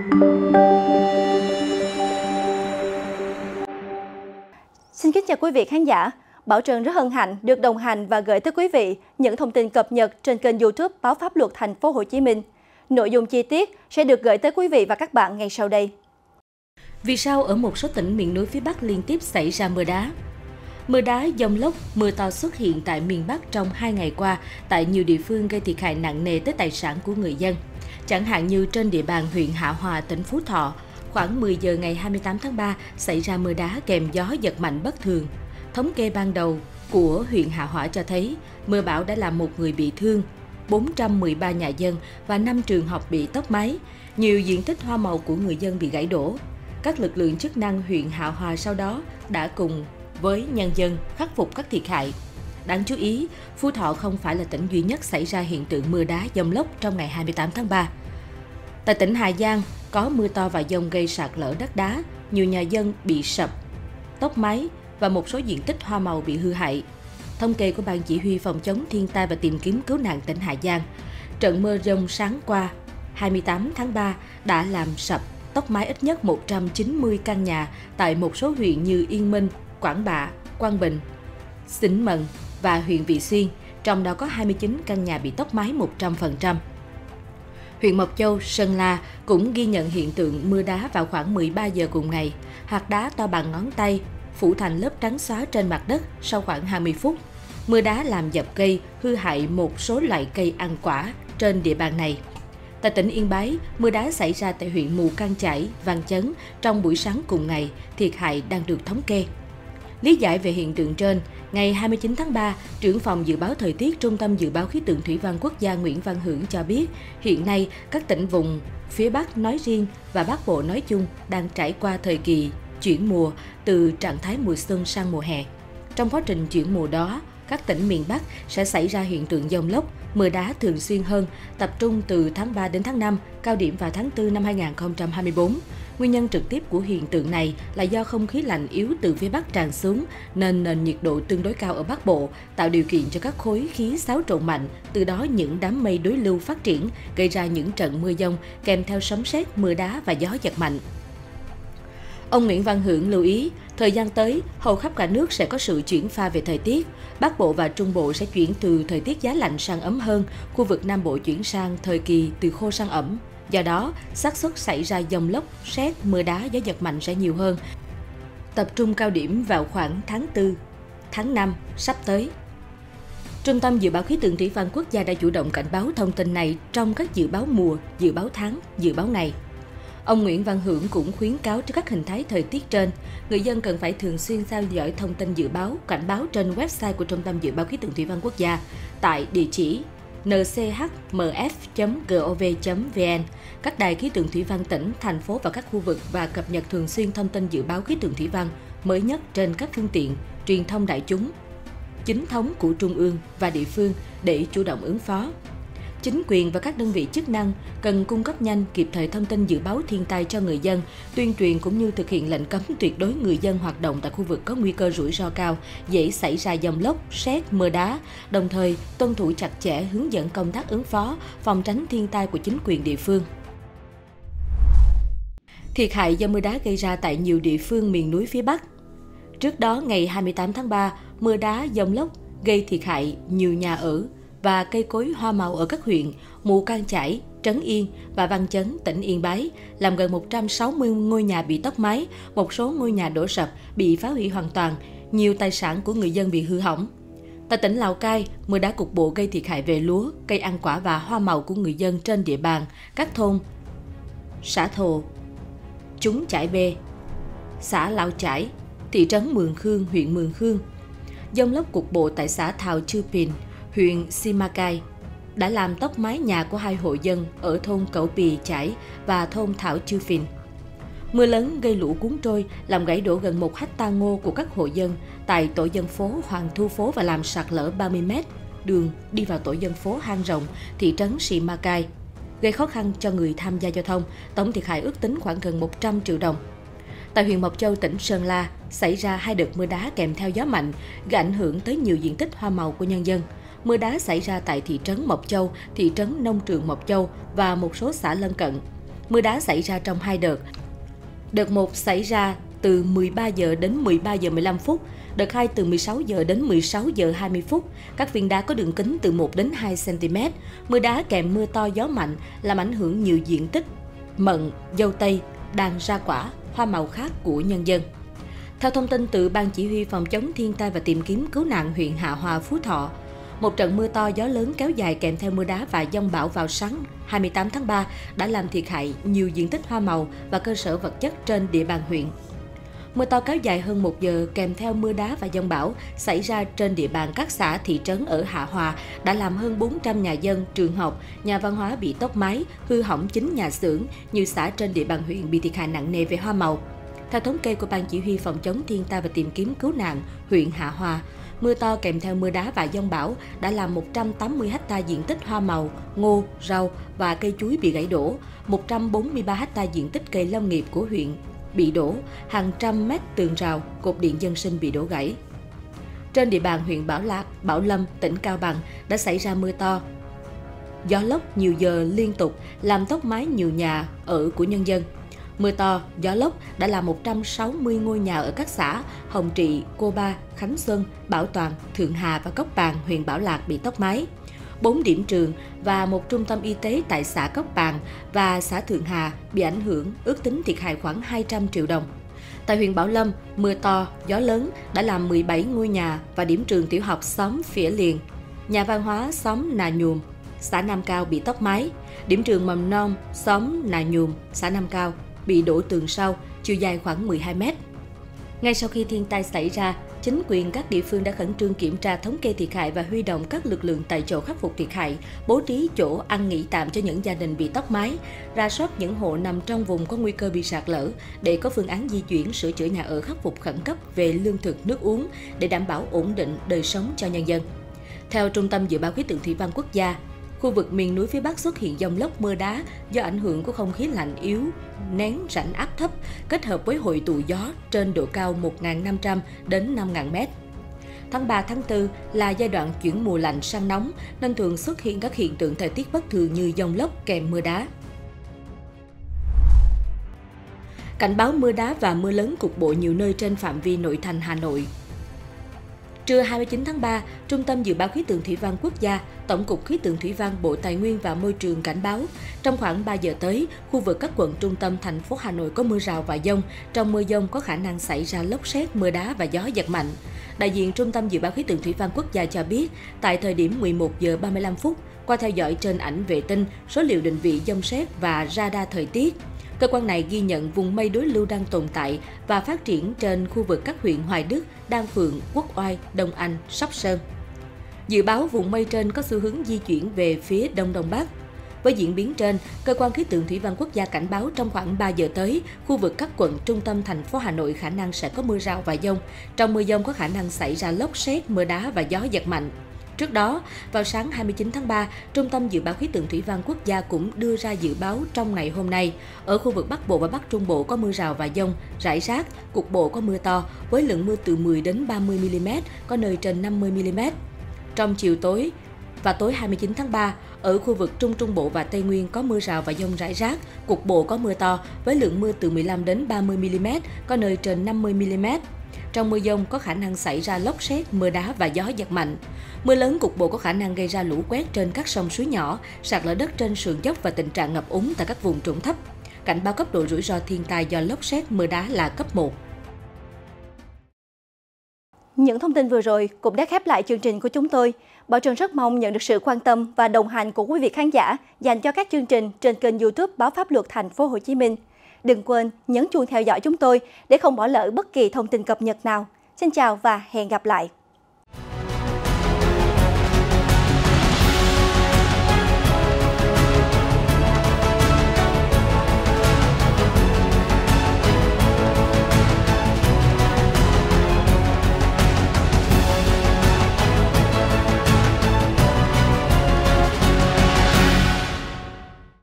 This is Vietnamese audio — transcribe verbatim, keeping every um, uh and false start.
Xin kính chào quý vị khán giả. Bảo Trân rất hân hạnh được đồng hành và gửi tới quý vị những thông tin cập nhật trên kênh YouTube Báo Pháp Luật Thành phố Hồ Chí Minh. Nội dung chi tiết sẽ được gửi tới quý vị và các bạn ngay sau đây. Vì sao ở một số tỉnh miền núi phía Bắc liên tiếp xảy ra mưa đá? Mưa đá, dông lốc, mưa to xuất hiện tại miền Bắc trong hai ngày qua tại nhiều địa phương gây thiệt hại nặng nề tới tài sản của người dân. Chẳng hạn như trên địa bàn huyện Hạ Hòa, tỉnh Phú Thọ, khoảng mười giờ ngày hai mươi tám tháng ba xảy ra mưa đá kèm gió giật mạnh bất thường. Thống kê ban đầu của huyện Hạ Hòa cho thấy mưa bão đã làm một người bị thương, bốn trăm mười ba nhà dân và năm trường học bị tốc mái. Nhiều diện tích hoa màu của người dân bị gãy đổ. Các lực lượng chức năng huyện Hạ Hòa sau đó đã cùng với nhân dân khắc phục các thiệt hại. Đáng chú ý, Phú Thọ không phải là tỉnh duy nhất xảy ra hiện tượng mưa đá dông lốc trong ngày hai mươi tám tháng ba. Tại tỉnh Hà Giang, có mưa to và dông gây sạt lở đất đá, nhiều nhà dân bị sập, tốc mái và một số diện tích hoa màu bị hư hại. Thống kê của Ban Chỉ huy Phòng chống thiên tai và tìm kiếm cứu nạn tỉnh Hà Giang, trận mưa dông sáng qua hai mươi tám tháng ba đã làm sập, tốc mái ít nhất một trăm chín mươi căn nhà tại một số huyện như Yên Minh, Quảng Bạ, Quang Bình, Xín Mần và huyện Vị Xuyên, trong đó có hai mươi chín căn nhà bị tốc mái một trăm phần trăm. Huyện Mộc Châu, Sơn La cũng ghi nhận hiện tượng mưa đá vào khoảng mười ba giờ cùng ngày. Hạt đá to bằng ngón tay phủ thành lớp trắng xóa trên mặt đất sau khoảng hai mươi phút. Mưa đá làm dập cây, hư hại một số loại cây ăn quả trên địa bàn này. Tại tỉnh Yên Bái, mưa đá xảy ra tại huyện Mù Cang Chải, Văn Chấn trong buổi sáng cùng ngày, thiệt hại đang được thống kê. Lý giải về hiện tượng trên, ngày hai mươi chín tháng ba, trưởng phòng dự báo thời tiết Trung tâm Dự báo Khí tượng Thủy văn Quốc gia Nguyễn Văn Hưởng cho biết, hiện nay các tỉnh vùng phía Bắc nói riêng và Bắc Bộ nói chung đang trải qua thời kỳ chuyển mùa từ trạng thái mùa xuân sang mùa hè. Trong quá trình chuyển mùa đó, các tỉnh miền Bắc sẽ xảy ra hiện tượng dông lốc, mưa đá thường xuyên hơn, tập trung từ tháng ba đến tháng năm, cao điểm vào tháng tư năm hai nghìn không trăm hai mươi tư. Nguyên nhân trực tiếp của hiện tượng này là do không khí lạnh yếu từ phía Bắc tràn xuống, nên nền nhiệt độ tương đối cao ở Bắc Bộ, tạo điều kiện cho các khối khí xáo trộn mạnh, từ đó những đám mây đối lưu phát triển, gây ra những trận mưa dông kèm theo sấm sét, mưa đá và gió giật mạnh. Ông Nguyễn Văn Hưởng lưu ý, thời gian tới, hầu khắp cả nước sẽ có sự chuyển pha về thời tiết. Bắc Bộ và Trung Bộ sẽ chuyển từ thời tiết giá lạnh sang ấm hơn, khu vực Nam Bộ chuyển sang thời kỳ từ khô sang ẩm. Do đó, xác suất xảy ra dông lốc, sét, mưa đá, gió giật mạnh sẽ nhiều hơn. Tập trung cao điểm vào khoảng tháng tư, tháng năm sắp tới. Trung tâm Dự báo Khí tượng Thủy văn Quốc gia đã chủ động cảnh báo thông tin này trong các dự báo mùa, dự báo tháng, dự báo ngày. Ông Nguyễn Văn Hưởng cũng khuyến cáo trước các hình thái thời tiết trên, người dân cần phải thường xuyên theo dõi thông tin dự báo, cảnh báo trên website của Trung tâm Dự báo Khí tượng Thủy văn Quốc gia tại địa chỉ n c h m f chấm gov chấm v n, các đài khí tượng thủy văn tỉnh, thành phố và các khu vực và cập nhật thường xuyên thông tin dự báo khí tượng thủy văn mới nhất trên các phương tiện truyền thông đại chúng, chính thống của trung ương và địa phương để chủ động ứng phó. Chính quyền và các đơn vị chức năng cần cung cấp nhanh kịp thời thông tin dự báo thiên tai cho người dân, tuyên truyền cũng như thực hiện lệnh cấm tuyệt đối người dân hoạt động tại khu vực có nguy cơ rủi ro cao, dễ xảy ra dông lốc, sét, mưa đá, đồng thời tuân thủ chặt chẽ hướng dẫn công tác ứng phó, phòng tránh thiên tai của chính quyền địa phương. Thiệt hại do mưa đá gây ra tại nhiều địa phương miền núi phía Bắc. Trước đó, ngày hai mươi tám tháng ba, mưa đá, dông lốc gây thiệt hại nhiều nhà ở và cây cối hoa màu ở các huyện Mù Cang Chải, Trấn Yên và Văn Chấn, tỉnh Yên Bái, làm gần một trăm sáu mươi ngôi nhà bị tốc mái, một số ngôi nhà đổ sập, bị phá hủy hoàn toàn, nhiều tài sản của người dân bị hư hỏng. Tại tỉnh Lào Cai, mưa đá cục bộ gây thiệt hại về lúa, cây ăn quả và hoa màu của người dân trên địa bàn các thôn xã Thồ, Chúng Chải Bê, xã Lão Chải, thị trấn Mường Khương, huyện Mường Khương. Dông lốc cục bộ tại xã Thào Chư Pìn, huyện Simacai đã làm tốc mái nhà của hai hộ dân ở thôn Cẩu Pì Chải và thôn Thảo Chư Phìn. Mưa lớn gây lũ cuốn trôi, làm gãy đổ gần một hecta ngô của các hộ dân tại tổ dân phố Hoàng Thu Phố và làm sạt lở ba mươi mét đường đi vào tổ dân phố Hang Rồng, thị trấn Simacai, gây khó khăn cho người tham gia giao thông. Tổng thiệt hại ước tính khoảng gần một trăm triệu đồng. Tại huyện Mộc Châu, tỉnh Sơn La, xảy ra hai đợt mưa đá kèm theo gió mạnh, gây ảnh hưởng tới nhiều diện tích hoa màu của nhân dân. Mưa đá xảy ra tại thị trấn Mộc Châu, thị trấn Nông Trường Mộc Châu và một số xã lân cận. Mưa đá xảy ra trong hai đợt. Đợt một xảy ra từ mười ba giờ đến mười ba giờ mười lăm phút, đợt hai từ mười sáu giờ đến mười sáu giờ hai mươi phút. Các viên đá có đường kính từ một đến hai xăng ti mét. Mưa đá kèm mưa to gió mạnh làm ảnh hưởng nhiều diện tích mận, dâu tây, đàn ra quả, hoa màu khác của nhân dân. Theo thông tin từ Ban Chỉ huy Phòng chống thiên tai và tìm kiếm cứu nạn huyện Hạ Hòa, Phú Thọ, một trận mưa to gió lớn kéo dài kèm theo mưa đá và dông bão vào sáng hai mươi tám tháng ba đã làm thiệt hại nhiều diện tích hoa màu và cơ sở vật chất trên địa bàn huyện. Mưa to kéo dài hơn một giờ kèm theo mưa đá và dông bão xảy ra trên địa bàn các xã thị trấn ở Hạ Hòa đã làm hơn bốn trăm nhà dân, trường học, nhà văn hóa bị tốc mái, hư hỏng chín nhà xưởng, nhiều xã trên địa bàn huyện bị thiệt hại nặng nề về hoa màu. Theo thống kê của Ban Chỉ huy Phòng chống thiên tai và tìm kiếm cứu nạn huyện Hạ Hòa, mưa to kèm theo mưa đá và dông bão đã làm một trăm tám mươi ha diện tích hoa màu, ngô, rau và cây chuối bị gãy đổ, một trăm bốn mươi ba ha diện tích cây lâm nghiệp của huyện bị đổ, hàng trăm mét tường rào, cột điện dân sinh bị đổ gãy. Trên địa bàn huyện Bảo Lạc, Bảo Lâm, tỉnh Cao Bằng đã xảy ra mưa to, gió lốc nhiều giờ liên tục làm tốc mái nhiều nhà ở của nhân dân. Mưa to, gió lốc đã làm một trăm sáu mươi ngôi nhà ở các xã Hồng Trị, Cô Ba, Khánh Xuân, Bảo Toàn, Thượng Hà và Cốc Bàn, huyện Bảo Lạc bị tốc mái. Bốn điểm trường và một trung tâm y tế tại xã Cốc Bàn và xã Thượng Hà bị ảnh hưởng, ước tính thiệt hại khoảng hai trăm triệu đồng. Tại huyện Bảo Lâm, mưa to, gió lớn đã làm mười bảy ngôi nhà và điểm trường tiểu học xóm Phỉa Liền, nhà văn hóa xóm Nà Nhùm, xã Nam Cao bị tốc mái, điểm trường mầm non xóm Nà Nhùm, xã Nam Cao bị đổ tường sau, chiều dài khoảng mười hai mét. Ngay sau khi thiên tai xảy ra, chính quyền các địa phương đã khẩn trương kiểm tra thống kê thiệt hại và huy động các lực lượng tại chỗ khắc phục thiệt hại, bố trí chỗ ăn nghỉ tạm cho những gia đình bị tốc mái, rà soát những hộ nằm trong vùng có nguy cơ bị sạt lở để có phương án di chuyển, sửa chữa nhà ở khắc phục khẩn cấp về lương thực, nước uống để đảm bảo ổn định đời sống cho nhân dân. Theo Trung tâm Dự báo Khí tượng Thủy văn Quốc gia, khu vực miền núi phía Bắc xuất hiện dông lốc mưa đá do ảnh hưởng của không khí lạnh yếu, nén rãnh áp thấp kết hợp với hội tụ gió trên độ cao một nghìn năm trăm đến năm nghìn mét. Tháng ba, tháng tư là giai đoạn chuyển mùa lạnh sang nóng nên thường xuất hiện các hiện tượng thời tiết bất thường như dông lốc kèm mưa đá. Cảnh báo mưa đá và mưa lớn cục bộ nhiều nơi trên phạm vi nội thành Hà Nội. Trưa hai mươi chín tháng ba, Trung tâm Dự báo Khí tượng Thủy văn Quốc gia, Tổng cục Khí tượng Thủy văn, Bộ Tài nguyên và Môi trường cảnh báo, trong khoảng ba giờ tới, khu vực các quận trung tâm thành phố Hà Nội có mưa rào và dông. Trong mưa dông có khả năng xảy ra lốc sét, mưa đá và gió giật mạnh. Đại diện Trung tâm Dự báo Khí tượng Thủy văn Quốc gia cho biết, tại thời điểm mười một giờ ba mươi lăm phút, qua theo dõi trên ảnh vệ tinh, số liệu định vị dông sét và radar thời tiết, cơ quan này ghi nhận vùng mây đối lưu đang tồn tại và phát triển trên khu vực các huyện Hoài Đức, Đan Phượng, Quốc Oai, Đông Anh, Sóc Sơn. Dự báo vùng mây trên có xu hướng di chuyển về phía Đông Đông Bắc. Với diễn biến trên, Cơ quan Khí tượng Thủy văn Quốc gia cảnh báo trong khoảng ba giờ tới, khu vực các quận trung tâm thành phố Hà Nội khả năng sẽ có mưa rào và dông. Trong mưa dông có khả năng xảy ra lốc sét, mưa đá và gió giật mạnh. Trước đó, vào sáng hai mươi chín tháng ba, Trung tâm Dự báo Khí tượng Thủy văn Quốc gia cũng đưa ra dự báo trong ngày hôm nay. Ở khu vực Bắc Bộ và Bắc Trung Bộ có mưa rào và dông, rải rác, cục bộ có mưa to, với lượng mưa từ mười đến ba mươi mi-li-mét, có nơi trên năm mươi mi-li-mét. Trong chiều tối và tối hai mươi chín tháng ba, ở khu vực Trung Trung Bộ và Tây Nguyên có mưa rào và dông rải rác, cục bộ có mưa to, với lượng mưa từ mười lăm đến ba mươi mi-li-mét, có nơi trên năm mươi mi-li-mét. Trong mưa dông có khả năng xảy ra lốc sét, mưa đá và gió giật mạnh. Mưa lớn cục bộ có khả năng gây ra lũ quét trên các sông suối nhỏ, sạt lở đất trên sườn dốc và tình trạng ngập úng tại các vùng trũng thấp. Cảnh báo cấp độ rủi ro thiên tai do lốc sét, mưa đá là cấp một. Những thông tin vừa rồi cũng đã khép lại chương trình của chúng tôi. Bảo Trân rất mong nhận được sự quan tâm và đồng hành của quý vị khán giả dành cho các chương trình trên kênh YouTube Báo Pháp Luật Thành phố Hồ Chí Minh. Đừng quên nhấn chuông theo dõi chúng tôi để không bỏ lỡ bất kỳ thông tin cập nhật nào. Xin chào và hẹn gặp lại!